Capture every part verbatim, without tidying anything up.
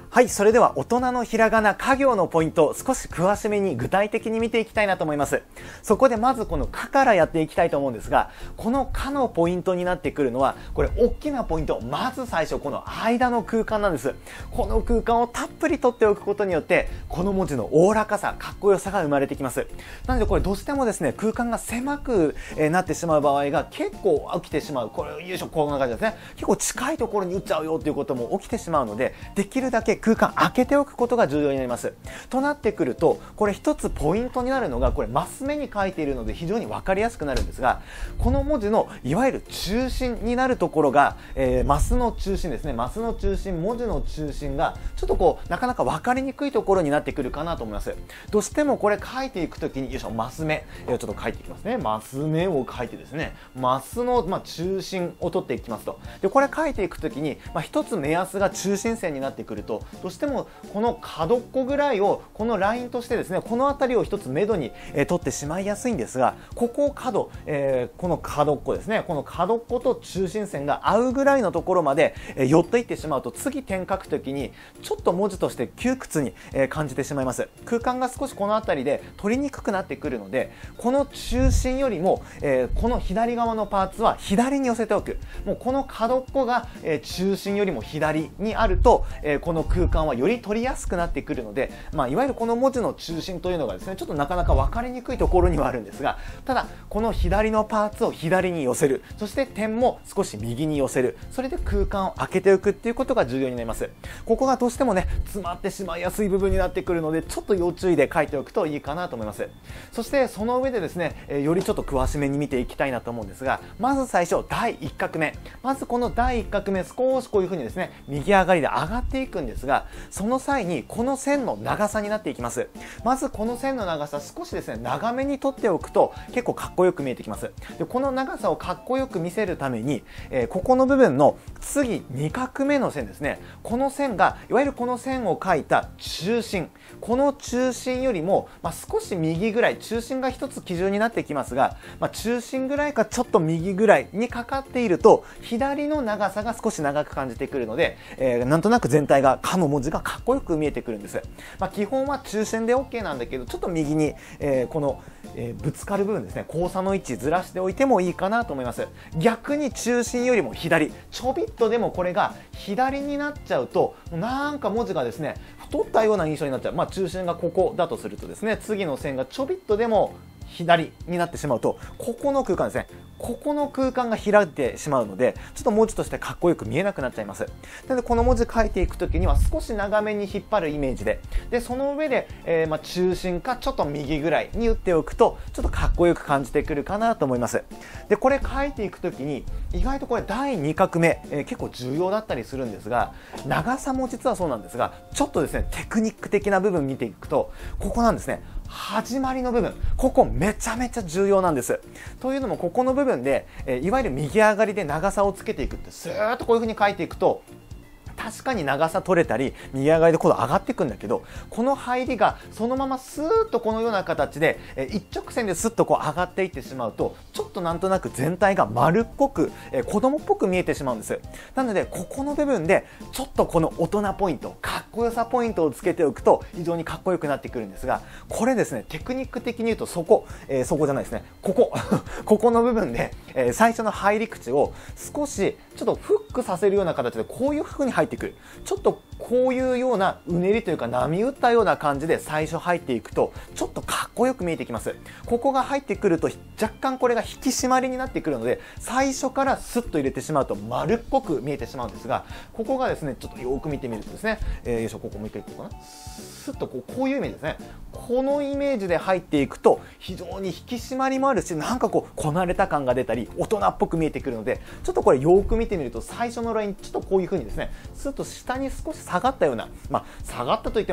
はい、それでは大人のひらがなか行のポイントを少し詳しめに具体的に見ていきたいなと思います。そこでまずこのかからやっていきたいと思うんですが、このかのポイントになってくるのは、これ大きなポイント、まず最初この間の空間なんです。この空間をたっぷり取っておくことによって、この文字のおおらかさ、かっこよさが生まれてきます。なのでこれどうしてもですね、空間が狭くなってしまう場合が結構起きてしまう。これ、よいしょ、こんな感じですね。結構近いところに打っちゃうよということも起きてしまうので、できるだけ空間開けておくことが重要になります。となってくると、これ一つポイントになるのが、これマス目に書いているので非常に分かりやすくなるんですが、この文字のいわゆる中心になるところが、えー、マスの中心ですね。マスの中心、文字の中心がちょっとこうなかなか分かりにくいところになってくるかなと思います。どうしてもこれ書いていくときに、よいしょ、マス目、えー、ちょっと書いていきますね。マス目を書いてですね、マスの、まあ、中心を取っていきますと。で、これ書いていくときに、まあ、一つ目安が中心線になってくると、どうしてもこの角っこぐらいをこのラインとしてですね、この辺りを一つ目処に、えー、取ってしまいやすいんですが、ここを角、えー、この角っこですね、この角っこと中心線が合うぐらいのところまで、えー、寄っていってしまうと、次点書くときにちょっと文字として窮屈に、えー、感じてしまいます。空間が少しこの辺りで取りにくくなってくるので、この中心よりも、えー、この左側のパーツは左に寄せておく。もうこの角っこが、えー、中心よりも左にあると、えー、この空間はより取りやすくなってくるので、まあ、いわゆるこの文字の中心というのがですね、ちょっとなかなか分かりにくいところにはあるんですが、ただこの左のパーツを左に寄せる、そして点も少し右に寄せる、それで空間を空けておくっていうことが重要になります。ここがどうしてもね、詰まってしまいやすい部分になってくるので、ちょっと要注意で書いておくといいかなと思います。そしてその上でですね、えー、よりちょっと詳しめに見ていきたいなと思うんですが、まず最初だいいっ画目、まずこのだいいっ画目、少しこういう風にですね、右上がりで上がっていくんですが、その際にこの線の長さになっていきます。まずこの線の長さ、少しですね、長めに取っておくと結構かっこよく見えてきます。で、この長さをかっこよく見せるために、えー、ここの部分の次に画目の線ですね、この線がいわゆるこの線を書いた中心、この中心よりも、まあ、少し右ぐらい、中心が一つ基準になってきますが、まあ、中心ぐらいかちょっと右ぐらいにかかっていると、左の長さが少し長く感じてくるので、えー、なんとなく全体がかの文字がかっこよく見えてくるんです。まあ、基本は中心で OK なんだけど、ちょっと右に、えー、この、えー、ぶつかる部分ですね、交差の位置ずらしておいてもいいかなと思います。逆に中心よりも左、ちょびっとでもこれが左になっちゃうと、なんか文字がですね、太ったような印象になっちゃう。まあ、中心がここだとするとですね、次の線がちょびっとでも左になってしまうと、ここの空間ですね、ここの空間が開いてしまうので、ちょっと文字としてかっこよく見えなくなっちゃいます。なのでこの文字書いていくときには少し長めに引っ張るイメージで、でその上で、えー、まあ中心かちょっと右ぐらいに打っておくと、ちょっとかっこよく感じてくるかなと思います。でこれ書いていくときに意外とこれだいに画目、えー、結構重要だったりするんですが、長さも実はそうなんですが、ちょっとですねテクニック的な部分見ていくと、ここなんですね。始まりの部分、ここめちゃめちゃ重要なんです。というのもここの部分で、えー、いわゆる右上がりで長さをつけていくって、スーッとこういう風に書いていくと、確かに長さ取れたり右上がりでこう上がっていくんだけど、この入りがそのままスーッとこのような形で、えー、一直線でスッとこう上がっていってしまうと、ちょっとなんとなく全体が丸っこく、えー、子供っぽく見えてしまうんです。なのでここの部分でちょっとこの大人ポイント、かっこよさポイントをつけておくと非常にかっこよくなってくるんですが、これですねテクニック的に言うとそこ、えー、そこじゃないですね、ここここの部分で、えー、最初の入り口を少しちょっとフックさせるような形でこういう風に入ってくる。ちょっとこういうようなうねりというか波打ったような感じで最初入っていくとちょっとかっこよく見えてきます。ここが入ってくると若干これが引き締まりになってくるので、最初からスッと入れてしまうと丸っこく見えてしまうんですが、ここがですねちょっとよく見てみるとですね、えー、よいしょ、ここもう一回いこうかな。スッとこう、こういうイメージですね。このイメージで入っていくと非常に引き締まりもあるし、なんかこうこなれた感が出たり大人っぽく見えてくるので、ちょっとこれよく見てみると最初のラインちょっとこういう風にですね、スッと下に少し下がったような、まあ下がったといっても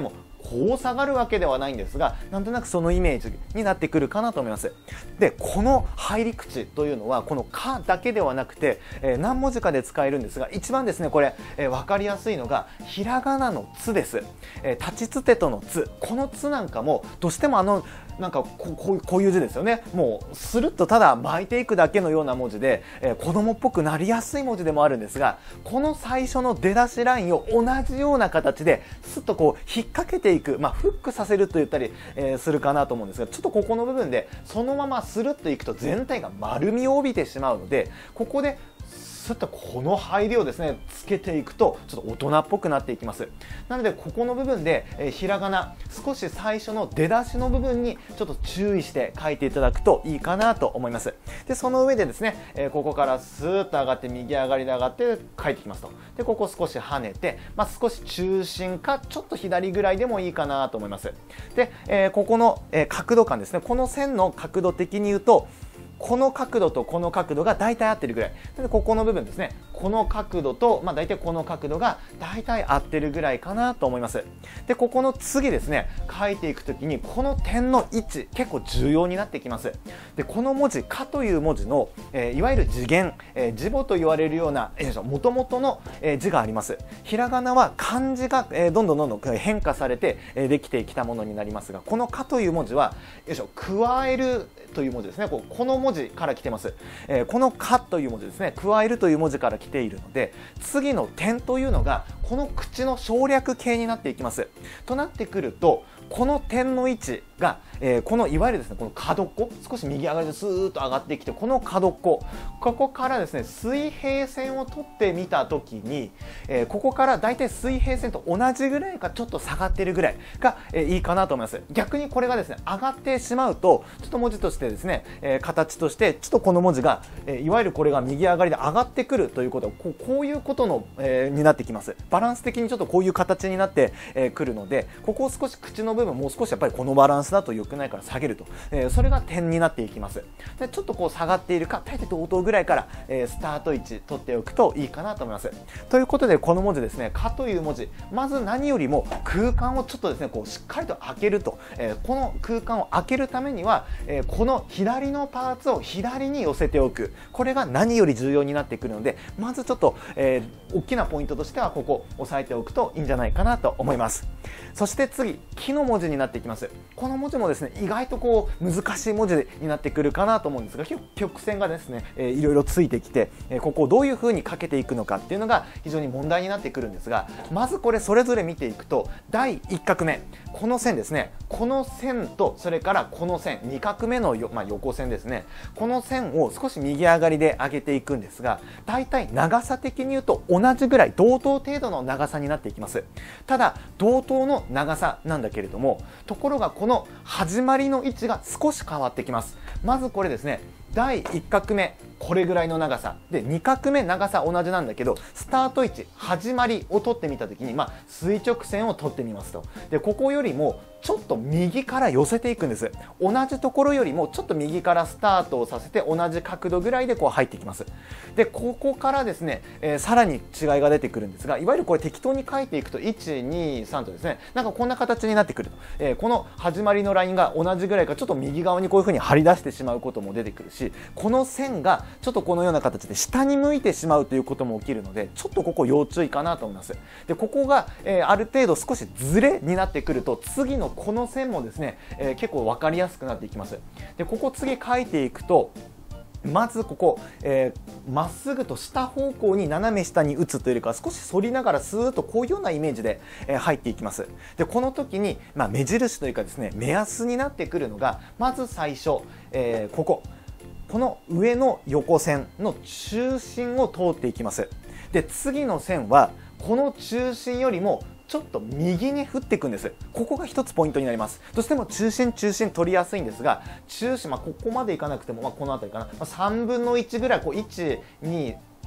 こう下がるわけではないんですが、なんとなくそのイメージになってくるかなと思います。で、この入り口というのはこのかだけではなくて、えー、何文字かで使えるんですが、一番ですねこれ、えー、分かりやすいのがひらがなのつです。えー、立ちつてとのつ、このつなんかもどうしてもあのなんかこう、こう、こういう字ですよね。もうスルッとただ巻いていくだけのような文字で、えー、子供っぽくなりやすい文字でもあるんですが、この最初の出だしラインを同じような形でスッとこう引っ掛けていく、まあ、フックさせると言ったり、えー、するかなと思うんですが、ちょっとここの部分でそのままスルッといくと全体が丸みを帯びてしまうので、ここでスッとこの入りをですねつけていくとちょっと大人っぽくなっていきます。なのでここの部分で、えー、ひらがな少し最初の出だしの部分にちょっと注意して書いていただくといいかなと思います。でその上でですね、えー、ここからスーッと上がって右上がりで上がって書いてきますと。でここ少し跳ねて、まあ、少し中心かちょっと左ぐらいでもいいかなと思います。で、えー、ここの、えー、角度感ですね、この線の角度的に言うとこの角度とこの角度が大体合ってるぐらいで、ここの部分ですね、この角度と、まあ、大体この角度が大体合ってるぐらいかなと思います。でここの次ですね書いていくときにこの点の位置結構重要になってきます。でこの文字かという文字の、えー、いわゆる字源、えー、字母と言われるようなもともとの、えー、字があります。ひらがなは漢字が、えー、どんどんどんどん変化されて、えー、できてきたものになりますが、このかという文字はよいしょ加えるという文字ですね。こうこの文字から来てます。えー、このかという文字ですね、加えるという文字から来ているので、次の点というのがこの口の省略形になっていきます。となってくるとこの点の位置が、えー、このいわゆるですねこの角っこ少し右上がりでスーッと上がってきて、この角っこここからですね水平線を取ってみたときに、えー、ここからだいたい水平線と同じぐらいかちょっと下がっているぐらいが、えー、いいかなと思います。逆にこれがですね上がってしまうとちょっと文字としてですね、えー、形としてちょっとこの文字が、えー、いわゆるこれが右上がりで上がってくるということはこう、こういうことの、えー、になってきます。バランス的にちょっとこういう形になってく、えー、るので、ここを少し口の部分もう少しやっぱりこのバランスだと良くないから下げると、えー、それが点になっていきます。でちょっとこう下がっているか大体同等ぐらいから、えー、スタート位置取っておくといいかなと思います。ということでこの文字ですね、かという文字、まず何よりも空間をちょっとですねこうしっかりと開けると、えー、この空間を開けるためには、えー、この左のパーツを左に寄せておく、これが何より重要になってくるので、まずちょっと、えー、大きなポイントとしてはここ押さえておくといいんじゃないかなと思います。そして次、木の文字になっていきます。この文字もですね意外とこう難しい文字になってくるかなと思うんですが、曲線がですね、えー、いろいろついてきて、えー、ここをどういう風にかけていくのかっていうのが非常に問題になってくるんですが、まずこれそれぞれ見ていくと、だいいっ画目この線ですね、この線とそれからこの線に画目のよ、まあ、横線ですね、この線を少し右上がりで上げていくんですが、だいたい長さ的に言うと同じぐらい同等程度の長さになっていきます。ただ同等の長さなんだけれども、ところがこの始まりの位置が少し変わってきます。まずこれですね、だいいっ画目これぐらいの長さで、に画目長さ同じなんだけど、スタート位置始まりを取ってみたときに、まあ、垂直線を取ってみますと、でここよりもちょっと右から寄せていくんです。同じところよりもちょっと右からスタートをさせて同じ角度ぐらいでこう入っていきます。でここからですね、えー、さらに違いが出てくるんですが、いわゆるこれ適当に書いていくといち、に、さんとですね、なんかこんな形になってくると、えー、この始まりのラインが同じぐらいかちょっと右側にこういう風に張り出してしまうことも出てくるし、この線がちょっとこのような形で下に向いてしまうということも起きるので、ちょっとここ要注意かなと思います。でここが、えー、ある程度少しズレになってくると、次のこの線もですね、えー、結構分かりやすくなっていきます。でここ次書いていくと、まずここ、えー、まっすぐと下方向に斜め下に打つというよりかは少し反りながらスーッとこういうようなイメージで、えー、入っていきます。でこの時に、まあ、目印というかですね、目安になってくるのが、まず最初、えー、こここの上の横線の中心を通っていきます。で次の線はこの中心よりもちょっと右に振っていくんです。ここが一つポイントになります。どうしても中心中心取りやすいんですが、中心、まあ、ここまでいかなくても、まあ、この辺りかな、まあ、さんぶんのいちぐらいこういち、に、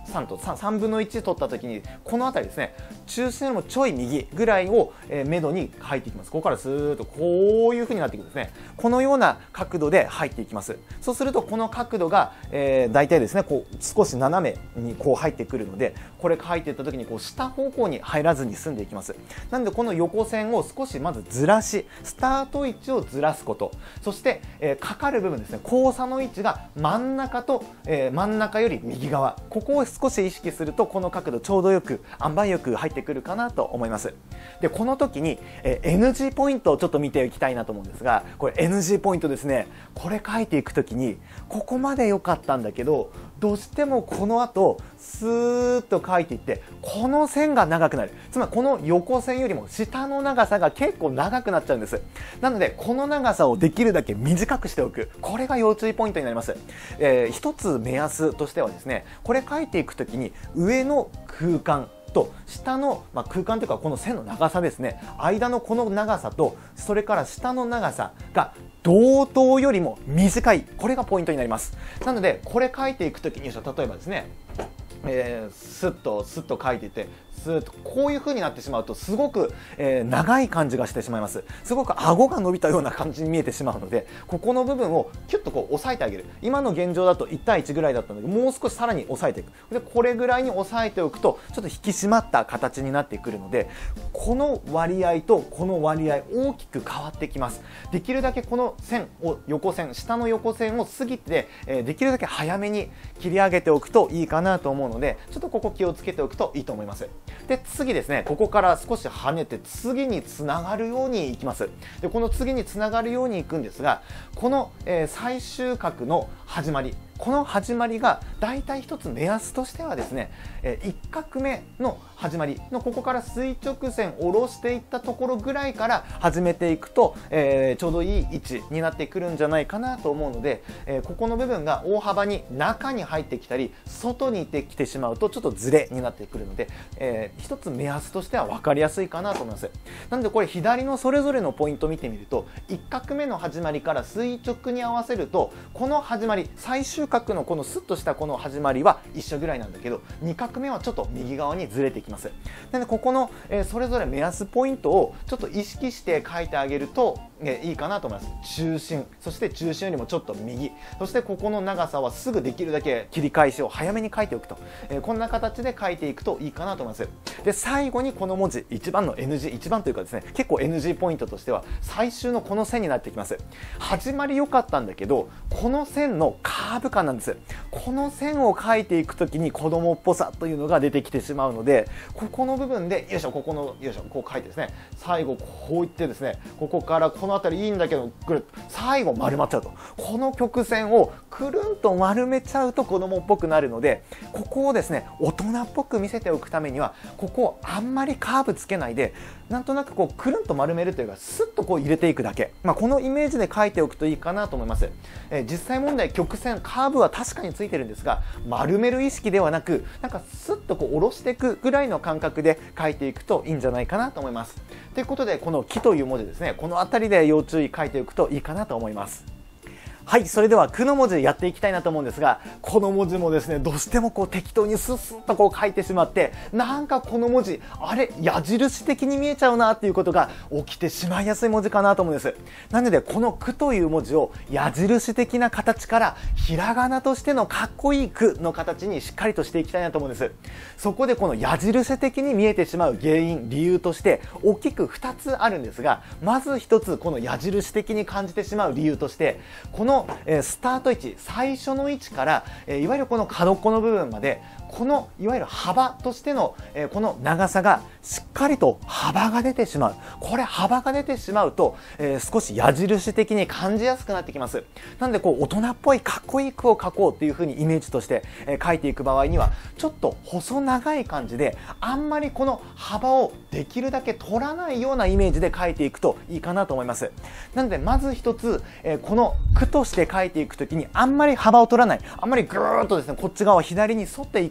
さんと 3, さんぶんのいち取った時にこの辺りですね、中心よりもちょい右ぐらいを、えー、目処に入っていきます。ここからスーッとこういう風になっていくんですね。このような角度で入っていきます。そうするとこの角度が、えー、大体ですねこう少し斜めにこう入ってくるので、これ入っていった時にこう下方向に入らずに済んでいきます。なのでこの横線を少しまずずらし、スタート位置をずらすこと、そして、えー、かかる部分ですね、交差の位置が真ん中と、えー、真ん中より右側、ここを少し意識するとこの角度ちょうどよく塩梅よく入ってくるかなと思います。でこの時に、えー、エヌジー ポイントをちょっと見ていきたいなと思うんですが、これ エヌジー ポイントですね。これ書いていく時にここまで良かったんだけど、どうしてもこの後スーッと書いていってこの線が長くなる。つまりこの横線よりも下の長さが結構長くなっちゃうんです。なのでこの長さをできるだけ短くしておく、これが要注意ポイントになります。えー、一つ目安としてはですね、これ書いていくときに上の空間と下の、まあ、空間というかこの線の長さですね、間のこの長さとそれから下の長さが同等よりも短い、これがポイントになります。なのでこれ書いていくときに、例えばですね、えー、スッとスッと書いていてスーッとこういう風になってしまうとすごく、えー、長い感じがしてしまいます。すごく顎が伸びたような感じに見えてしまうので、ここの部分をキュッとこう押さえてあげる。今の現状だといち対いちぐらいだったので、もう少しさらに押さえていく。でこれぐらいに押さえておくとちょっと引き締まった形になってくるので、この割合とこの割合大きく変わってきます。できるだけこの線を横線、下の横線を過ぎて、えー、できるだけ早めに切り上げておくといいかなと思うので、ちょっとここ気をつけておくといいと思います。で次ですね、ここから少し跳ねて次につながるようにいきます。でこの次につながるようにいくんですが、この、えー、最終角の始まり、この始まりがだいたい一つ目安としてはですね、えー、いち画目の始まりのここから垂直線を下ろしていったところぐらいから始めていくと、えー、ちょうどいい位置になってくるんじゃないかなと思うので、えー、ここの部分が大幅に中に入ってきたり外に行ってきてしまうとちょっとズレになってくるので、えー、一つ目安としては分かりやすいかなと思います。なのでこれ左のそれぞれのポイントを見てみると、いち画目の始まりから垂直に合わせるとこの始まり、最終角のこのスッとしたこの始まりは一緒ぐらいなんだけど、に画目はちょっと右側にずれてきます。なのでここの、えー、それぞれ目安ポイントをちょっと意識して書いてあげると、えー、いいかなと思います。中心、そして中心よりもちょっと右、そしてここの長さはすぐできるだけ切り返しを早めに書いておくと、えー、こんな形で書いていくといいかなと思います。で最後にこの文字一番の エヌジー、一番というかですね、結構 エヌジー ポイントとしては最終のこの線になってきます。始まり良かったんだけど、この線のカーブ感なんです。この線を書いていくときに子供っぽさというのが出てきてしまうので、ここの部分でよいしょ、ここのよいしょ、こう書いてですね、最後こういってですね、ここからこの辺りいいんだけどぐるっと最後丸まっちゃうと、この曲線をくるんと丸めちゃうと子供っぽくなるので、ここをですね大人っぽく見せておくためにはここをあんまりカーブつけないで、なんとなくこうくるんと丸めるというかスッとこう入れていくだけ、まあ、このイメージで書いておくといいかなと思います。えー、実際問題曲線カーブは確かについてるんですが、丸める意識ではなく、なんかスッとこう下ろしていくぐらいの感覚で書いていくといいんじゃないかなと思います。ということでこの木という文字ですね、この辺りで要注意書いておくといいかなと思います。はい、それではくの文字やっていきたいなと思うんですが、この文字もですねどうしてもこう適当にスッスッとこう書いてしまって、なんかこの文字あれ矢印的に見えちゃうなっていうことが起きてしまいやすい文字かなと思うんです。なのでこのくという文字を矢印的な形からひらがなとしてのかっこいいくの形にしっかりとしていきたいなと思うんです。そこでこの矢印的に見えてしまう原因、理由として大きくふたつあるんですが、まずひとつこの矢印的に感じてしまう理由として、このスタート位置、最初の位置からいわゆるこの角っこの部分まで、このいわゆる幅としてのこの長さがしっかりと幅が出てしまう。これ幅が出てしまうと、えー、少し矢印的に感じやすくなってきます。なのでこう大人っぽいかっこいい句を書こうっていう風にイメージとして、えー、書いていく場合にはちょっと細長い感じで、あんまりこの幅をできるだけ取らないようなイメージで書いていくといいかなと思います。なのでまず一つ、えー、この句として書いていくときにあんまり幅を取らない、あんまりぐーっとですねこっち側左に沿っていか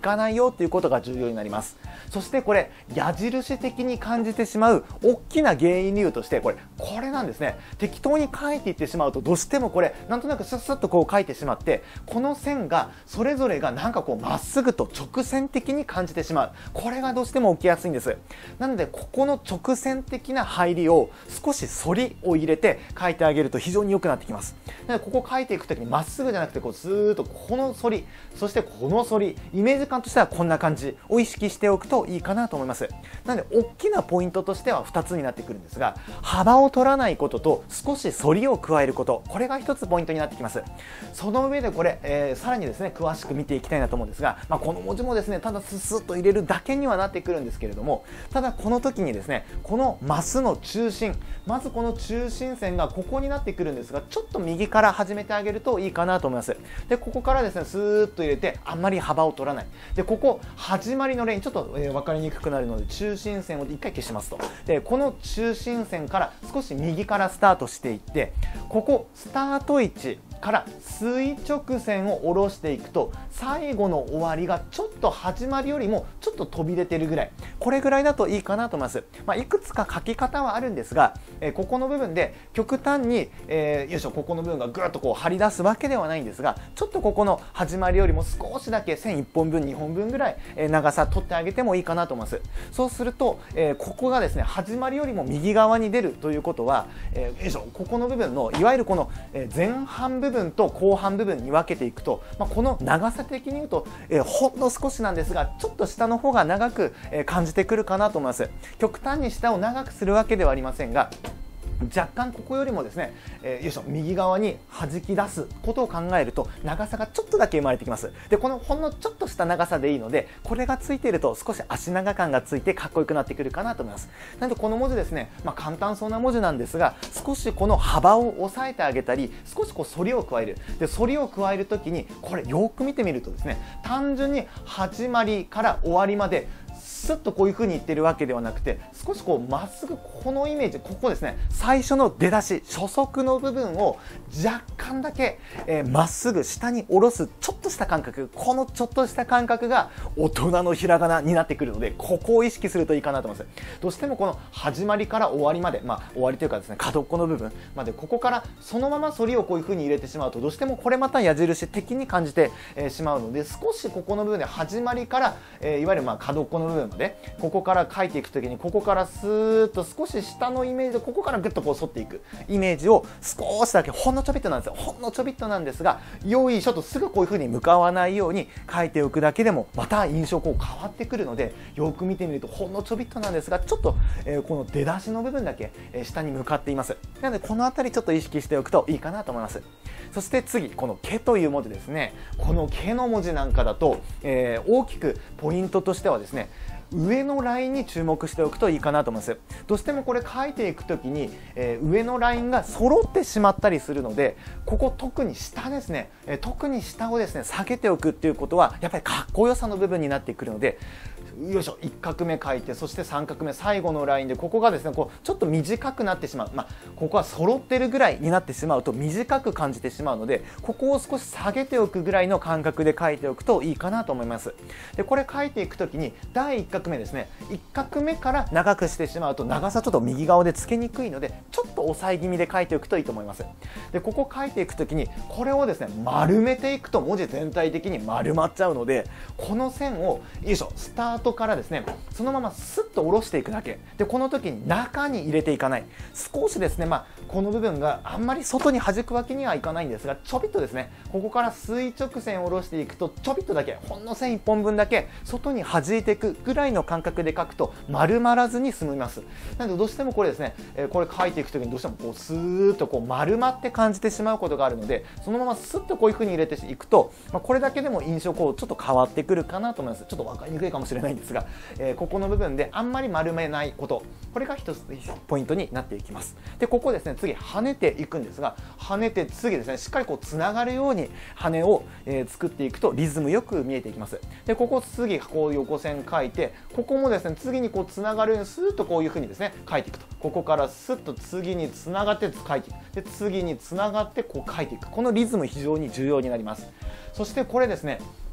かないよということが重要になります。そしてこれ矢印的に感じてしまう大きな原因理由としてこれこれなんですね。適当に書いていってしまうとどうしてもこれなんとなくスッスッとこう書いてしまって、この線がそれぞれがなんかこうまっすぐと直線的に感じてしまう。これがどうしても起きやすいんです。なのでここの直線的な入りを少し反りを入れて書いてあげると非常に良くなってきます。なのでここ書いていくときにまっすぐじゃなくてこうスーッとこの反り、そしてこの反り、イメージ感としてはこんな感じを意識しておくといいかなと思います。なので大きなポイントとしてはふたつになってくるんですが、幅を取らないことと少し反りを加えること、これがひとつポイントになってきます。その上でこれ、えー、さらにですね詳しく見ていきたいなと思うんですが、まあ、この文字もですねただススッと入れるだけにはなってくるんですけれども、ただこの時にですねこのマスの中心、まずこの中心線がここになってくるんですが、ちょっと右から始めてあげるといいかなと思います。でここからですねスーッと入れてあんまり幅を取らない。でここ始まりのレーンちょっと、えー、分かりにくくなるので中心線をいっかい消しますと、でこの中心線から少し右からスタートしていって、ここスタート位置から垂直線を下ろしていくと最後の終わりがちょっと始まりよりもちょっと飛び出てるぐらい、これぐらいだといいかなと思います。まあ、いくつか書き方はあるんですが、えー、ここの部分で極端に、えー、よいしょここの部分がぐっとこう張り出すわけではないんですが、ちょっとここの始まりよりも少しだけ線いっぽんぶんにほんぶんぐらい、えー、長さ取ってあげてもいいかなと思います。そうすると、えー、ここがですね始まりよりも右側に出るということは、えー、よいしょここの部分のいわゆるこの、えー、前半部分と後半部分に分けていくと、まあ、この長さ的に言うと、えー、ほんの少しなんですがちょっと下の方が長く、えー、感じてくるかなと思います。極端に下を長くするわけではありませんが、若干ここよりもですね、えー、よいしょ右側に弾き出すことを考えると長さがちょっとだけ生まれてきます。でこのほんのちょっとした長さでいいので、これがついていると少し足長感がついてかっこよくなってくるかなと思います。なのでこの文字ですね、まあ、簡単そうな文字なんですが、少しこの幅を抑えてあげたり少しこう反りを加える。で反りを加えるときにこれよく見てみるとですね、単純に始まりから終わりまでスッとこういう風に言ってるわけではなくて、少しこうまっすぐこのイメージ、ここですね最初の出だし初速の部分を若干だけま、えー、っすぐ下に下ろすちょっとした感覚、このちょっとした感覚が大人のひらがなになってくるので、ここを意識するといいかなと思います。どうしてもこの始まりから終わりまで、まあ終わりというかですね角っこの部分まで、ここからそのまま反りをこういう風に入れてしまうとどうしてもこれまた矢印的に感じて、えー、しまうので、少しここの部分で始まりから、えー、いわゆるまあ角っこの部分までここから書いていくときに、ここからスーッと少し下のイメージでここからぐっとこう反っていくイメージを少しだけほんのちょびっとなんですよ。ほんのちょびっとなんですが、よいしょとすぐこういう風に向かわないように書いておくだけでもまた印象こう変わってくるので、よく見てみるとほんのちょびっとなんですが、ちょっと、えー、この出だしの部分だけ、えー、下に向かっています。なのでこの辺りちょっと意識しておくといいかなと思います。そして次このけという文字ですね。このけの文字なんかだと、えー、大きくポイントとしてはですね、上のラインに注目しておくといいかなと思います。どうしてもこれ書いていくときに、えー、上のラインが揃ってしまったりするので、ここ特に下ですね、えー、特に下をですね下げておくっていうことはやっぱりかっこよさの部分になってくるので、よいしょいっ画目書いて、そしてさん画目最後のラインでここがですねこうちょっと短くなってしまう、まあ、ここは揃ってるぐらいになってしまうと短く感じてしまうので、ここを少し下げておくぐらいの感覚で書いておくといいかなと思います。でこれ書いていくときにだいいっ画目ですね、いっ画目から長くしてしまうと長さちょっと右側でつけにくいので、ちょっと抑え気味で書いておくといいと思います。でここ書いていくときにこれをですね丸めていくと文字全体的に丸まっちゃうので、この線をよいしょスタートからですねそのままスッと下ろしていくだけで、この時に中に入れていかない、少しですね、まあ、この部分があんまり外に弾くわけにはいかないんですが、ちょびっとですねここから垂直線を下ろしていくとちょびっとだけほんの線いっぽんぶんだけ外に弾いていくぐらいの感覚で書くと丸まらずに済みます。なのでどうしてもこれですね、えー、これ書いていく時にどうしてもこうスーッとこう丸まって感じてしまうことがあるので、そのままスッとこういう風に入れていくと、まあ、これだけでも印象こうちょっと変わってくるかなと思います。ちょっと分かりにくいかもしれないんですが、えー、ここの部分であんまり丸めないこと、これが一つポイントになっていきます。でここですね次跳ねていくんですが、跳ねて次ですねしっかりこうつながるように羽を、えー、作っていくとリズムよく見えていきます。でここ次こう横線書いて、ここもですね次にこうつながるようにスーッとこういう風にですね書いていくと、ここからスッと次につながって書いていく、で次につながってこう書いていく、このリズム非常に重要になります。そしてこれですね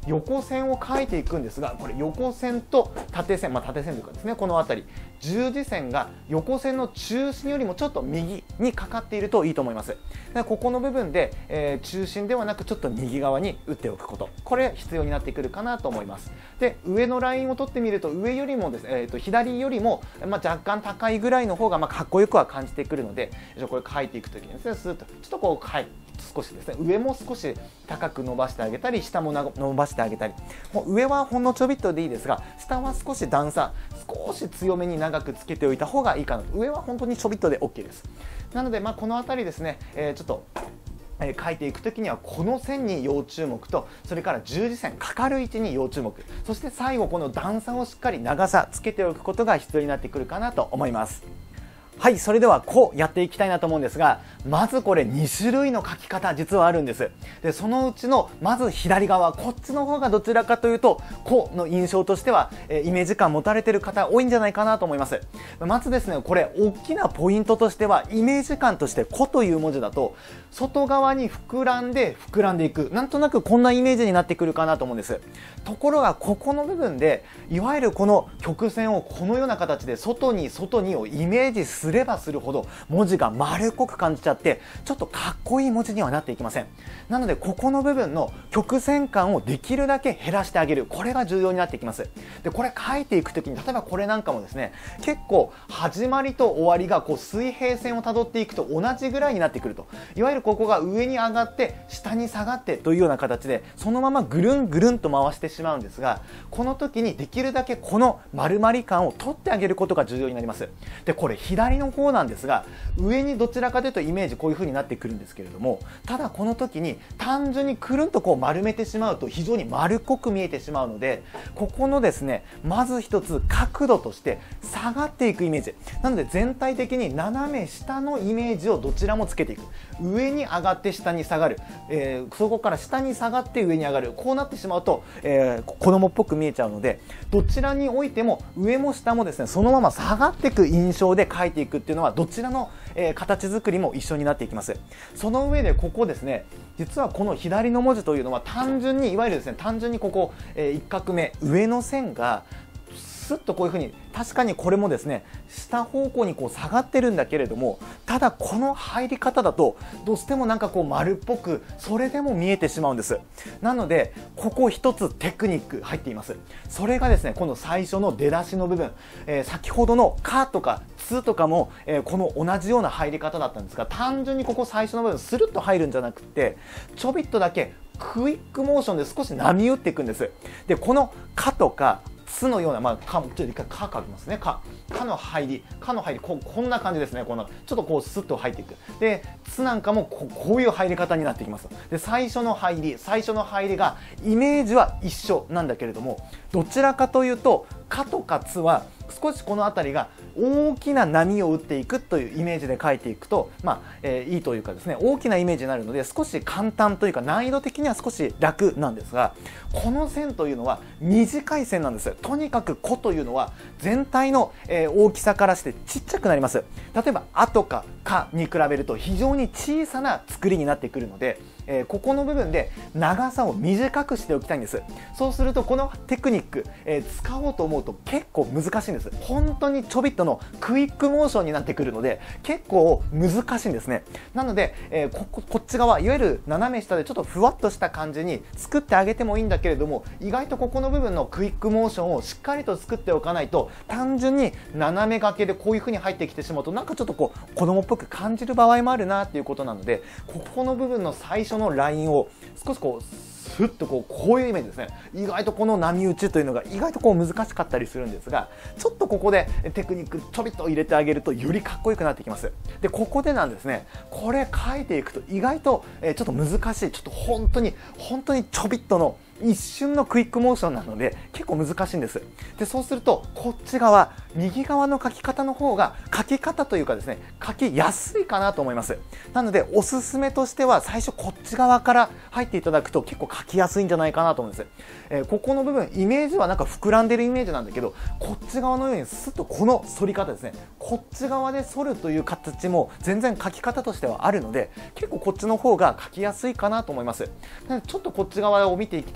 横線を描いていくんですが、これ横線と縦線、まあ、縦線というかですね、この辺り十字線が横線の中心よりもちょっと右にかかっているといいと思います。だからここの部分で、えー、中心ではなくちょっと右側に打っておくこと、これ必要になってくるかなと思います。で、上のラインを取ってみると、上よりもですね、えー、と左よりも、まあ、若干高いぐらいの方がまあかっこよくは感じてくるので、これ描いていくときにですね、スーッとちょっとこう、はい、少しですね、上も少し高く伸ばしてあげたり、下も伸ばしてあげたり、もう上はほんのちょびっとでいいですが、下は少し段差、少し強めに長くつけておいた方がいいかなと。上は本当にちょびっとで OK です。なので、まあ、この辺りですね、えー、ちょっとえー、書いていくときにはこの線に要注目と、それから十字線かかる位置に要注目、そして最後この段差をしっかり長さつけておくことが必要になってくるかなと思います。はい、それではこうやっていきたいなと思うんですが、まずこれに種類の書き方実はあるんです。で、そのうちのまず左側、こっちの方がどちらかというとこうの印象としては、えー、イメージ感持たれている方多いんじゃないかなと思います。まずですね、これ大きなポイントとしては、イメージ感としてこという文字だと外側に膨らんで膨らんでいく、なんとなくこんなイメージになってくるかなと思うんです。ところがここの部分で、いわゆるこの曲線をこのような形で外に外にをイメージするすればするほど文字が丸っこく感じちゃって、ちょっとかっこいい文字にはなっていきません。なのでここの部分の曲線感をできるだけ減らしてあげる、これが重要になってきます。で、これ書いていくときに、例えばこれなんかもですね、結構始まりと終わりがこう水平線をたどっていくと同じぐらいになってくると、いわゆるここが上に上がって下に下がってというような形で、そのままぐるんぐるんと回してしまうんですが、この時にできるだけこの丸まり感を取ってあげることが重要になります。で、これ左の方なんですが、上にどちらかというとイメージこういう風になってくるんですけれども、ただこの時に単純にくるんとこう丸めてしまうと非常に丸っこく見えてしまうので、ここのですね、まず一つ角度として下がっていくイメージなので、全体的に斜め下のイメージをどちらもつけていく。上に上がって下に下がる、えー、そこから下に下がって上に上がる、こうなってしまうと、えー、子供っぽく見えちゃうので、どちらにおいても上も下もですね、そのまま下がっていく印象で描いていくっていうのは、どちらの、えー、形作りも一緒になっていきます。その上でここですね、実はこの左の文字というのは単純にいわゆるですね、単純にここ、えー、一画目上の線がスッとこういう風に、確かにこれもですね、下方向にこう下がってるんだけれども、ただこの入り方だとどうしてもなんかこう丸っぽくそれでも見えてしまうんです。なのでここ一つテクニック入っています。それがですね、この最初の出だしの部分、えー、先ほどのカとかツとかも、えー、この同じような入り方だったんですが、単純にここ最初の部分スルッと入るんじゃなくて、ちょびっとだけクイックモーションで少し波打っていくんです。で、このカとかつのような、まあ、か、ちょっと一回か書きますね。か、かの入り、かの入り、こ、こんな感じですね。こんな、ちょっとこうスッと入っていく。で、つなんかもこ、こういう入り方になってきます。で、最初の入り、最初の入りがイメージは一緒なんだけれども、どちらかというと、かとかつは少しこの辺りが大きな波を打っていくというイメージで書いていくと、まあえー、いいというかですね、大きなイメージになるので、少し簡単というか難易度的には少し楽なんですが、この線というのは短い線なんです。とにかく「こ」というのは全体の、えー、大きさからしてちっちゃくなります。例えば「あ」とか「か」に比べると非常に小さな作りになってくるので、えー、ここの部分で長さを短くしておきたいんです。そうするとこのテクニック、えー、使おうと思うと結構難しいんです。本当にちょびっとのクイックモーションになってくるので結構難しいんですね。なので、えー、こ, こ, こっち側いわゆる斜め下でちょっとふわっとした感じに作ってあげてもいいんだけれども、意外とここの部分のクイックモーションをしっかりと作っておかないと、単純に斜め掛けでこういう風に入ってきてしまうと、なんかちょっとこう子供っぽく感じる場合もあるなっていうことなので、ここの部分の最初のラインを少しこうスッとこうこういうイメージですね。意外とこの波打ちというのが意外とこう難しかったりするんですが、ちょっとここでテクニックちょびっと入れてあげるとよりかっこよくなってきます。で、ここでなんですね、これ書いていくと意外とちょっと難しい、ちょっと本当に本当にちょびっとの一瞬のクイックモーションなので結構難しいんです。で、そうするとこっち側右側の書き方の方が書き方というかですね、書きやすいかなと思います。なのでおすすめとしては最初こっち側から入っていただくと結構書きやすいんじゃないかなと思うんです。えー、ここの部分イメージはなんか膨らんでるイメージなんだけど、こっち側のようにスッとこの反り方ですね、こっち側で反るという形も全然書き方としてはあるので、結構こっちの方が書きやすいかなと思います。なのでちょっとこっち側を見ていきたい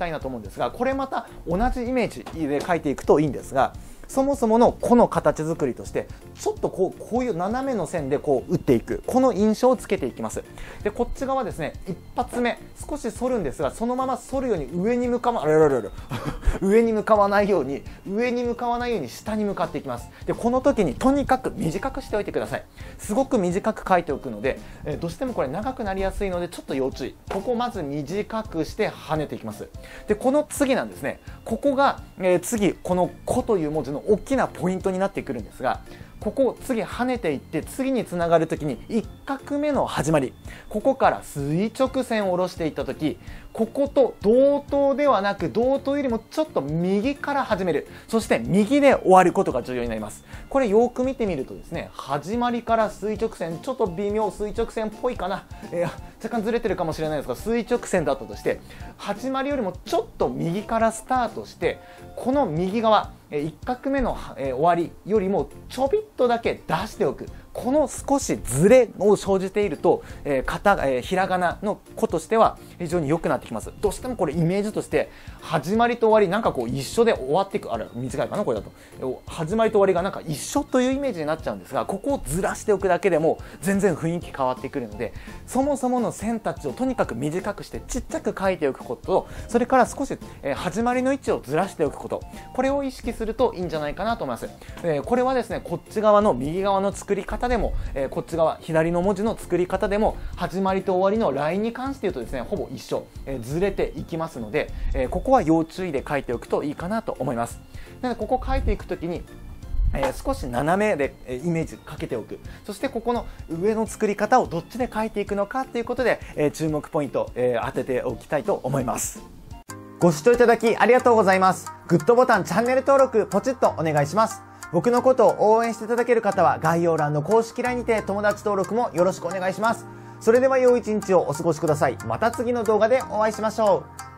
いなと思うんですが、これまた同じイメージで書いていくといいんですが、そもそものこの形作りとしてちょっとこうこういう斜めの線でこう打っていく、この印象をつけていきます。でこっち側ですね、一発目少し反るんですが、そのまま反るように上に向かわあれれれれ上に向かわないように上に向かわないように下に向かっていきます。でこの時にとにかく短くしておいてください。すごく短く書いておくので、えー、どうしてもこれ長くなりやすいのでちょっと要注意。ここをまず短くして跳ねていきます。でこの次なんですね、ここが、えー、次この「こ」という文字の大きなポイントになってくるんですが、ここを次跳ねていって次につながるときにいっ画目の始まり、ここから垂直線を下ろしていったとき、ここと同等ではなく同等よりもちょっと右から始める、そして右で終わることが重要になります。これよく見てみるとですね、始まりから垂直線、ちょっと微妙垂直線っぽいかな、えー、若干ずれてるかもしれないですが垂直線だったとして、始まりよりもちょっと右からスタートして、この右側いっ画目の、えー、終わりよりもちょびっとだけ出しておく、この少しずれを生じていると、えーかたえー、ひらがなの「こ」としては非常に良くなってきます。どうしてもこれイメージとして始まりと終わりなんかこう一緒で終わっていく、あれ短いかなこれだと、始まりと終わりがなんか一緒というイメージになっちゃうんですが、ここをずらしておくだけでも全然雰囲気変わってくるので、そもそもの線たちをとにかく短くしてちっちゃく書いておくことと、それから少し、えー、始まりの位置をずらしておくこと、これを意識するといいんじゃないかなと思います。えー、これはですね、こっち側の右側の作り方でも、えー、こっち側左の文字の作り方でも始まりと終わりのラインに関して言うとですね、ほぼ一緒、えー、ずれていきますので、えー、ここは要注意で書いておくといいかなと思います。なのでここ書いていくときにえー、少し斜めで、えー、イメージかけておく。そしてここの上の作り方をどっちで書いていくのかということで、えー、注目ポイント、えー、当てておきたいと思います。ご視聴いただきありがとうございます。グッドボタン、チャンネル登録ポチッとお願いします。僕のことを応援していただける方は概要欄の公式 ライン にて友達登録もよろしくお願いします。それでは良い一日をお過ごしください。また次の動画でお会いしましょう。